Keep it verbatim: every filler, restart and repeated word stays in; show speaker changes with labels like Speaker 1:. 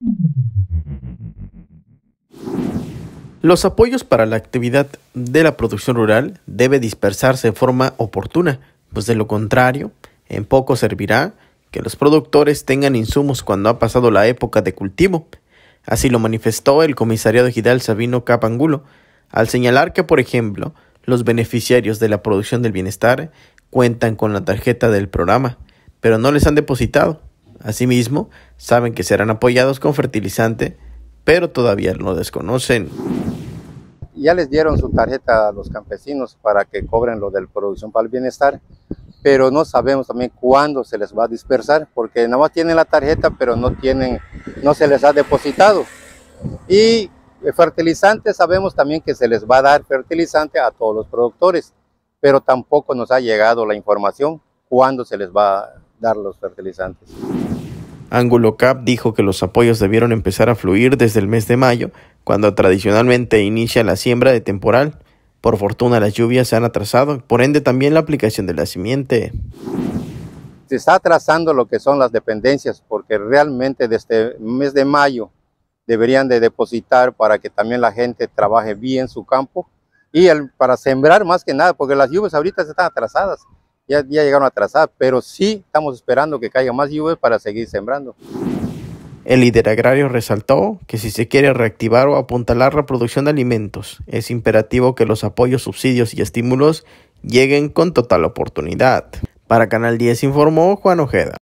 Speaker 1: Los apoyos para la actividad de la producción rural debe dispersarse de forma oportuna, pues de lo contrario, en poco servirá que los productores tengan insumos cuando ha pasado la época de cultivo. Así lo manifestó el comisariado ejidal Sabino Cap Angulo, al señalar que, por ejemplo, los beneficiarios de la producción del bienestar cuentan con la tarjeta del programa, pero no les han depositado. Asimismo, saben que serán apoyados con fertilizante, pero todavía lo desconocen.
Speaker 2: Ya les dieron su tarjeta a los campesinos para que cobren lo de la producción para el bienestar, pero no sabemos también cuándo se les va a dispersar, porque nada más tienen la tarjeta, pero no tienen, no se les ha depositado. Y fertilizante, sabemos también que se les va a dar fertilizante a todos los productores, pero tampoco nos ha llegado la información cuándo se les va a dar los fertilizantes.
Speaker 1: Angulo Cap dijo que los apoyos debieron empezar a fluir desde el mes de mayo, cuando tradicionalmente inicia la siembra de temporal. Por fortuna las lluvias se han atrasado, por ende también la aplicación de la simiente.
Speaker 2: Se está atrasando lo que son las dependencias, porque realmente desde el mes de mayo deberían de depositar para que también la gente trabaje bien su campo y el, para sembrar más que nada, porque las lluvias ahorita están atrasadas. Ya, ya llegaron atrasadas, pero sí estamos esperando que caiga más lluvias para seguir sembrando.
Speaker 1: El líder agrario resaltó que si se quiere reactivar o apuntalar la producción de alimentos, es imperativo que los apoyos, subsidios y estímulos lleguen con total oportunidad. Para Canal diez informó Juan Ojeda.